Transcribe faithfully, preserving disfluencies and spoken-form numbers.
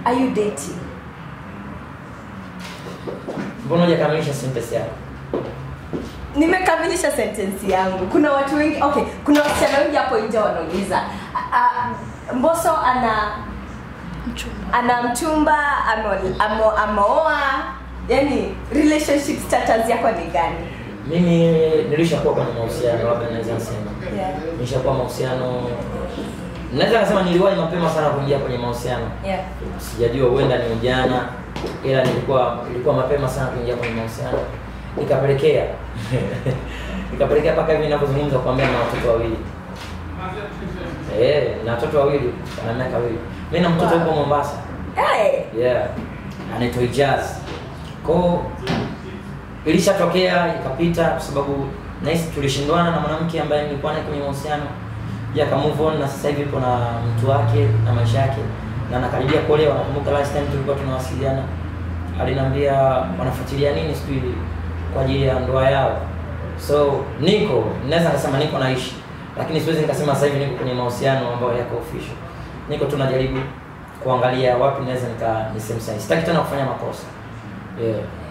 Are you dating? Mbona hujakamilisha sentence yako? Nimekamilisha sentence yangu. Kuna watu wengi, okay, kuna wasichana wengi hapo nje wanauliza, uh, Mbosso ana mchumba. Ana mchumba, amo amoa, yani relationship status yako ni gani? Mimi nilishakuwa kwenye mahusiano, labda naweza kusema. Yeah. Nilishakuwa mahusiano. Naweza kusema niliwahi mapema sana kuingia kwenye mahusiano. Yeah. Sijajua huenda ni ujana, ila nilikuwa nilikuwa mapema sana kuingia kwenye mahusiano. Nikapelekea nikapelekea paka hivi ninapozungumza kwambia na watoto wawili. Eh, na watoto wawili na miaka miwili. Mimi na mtoto yuko Mombasa. Hey. Yeah. Anaitwa Jazz. Kwa ilishatokea ikapita kwa sababu nahisi tulishindwana na mwanamke ambaye nilikuwa naye kwenye mahusiano. Ya ka move on na sasa hivi yuko na mtu wake na maisha yake na anakaribia kuolewa. Nakumbuka last time tulikuwa tunawasiliana aliniambia wanafuatilia nini sijui kwa ajili ya ndoa yao. So niko naweza kusema niko naishi, lakini siwezi nikasema sasa hivi niko kwenye mahusiano ambayo yako official. Niko tunajaribu kuangalia wapi naweza nika niseme sasa. Sitaki tena kufanya makosa. Yeah.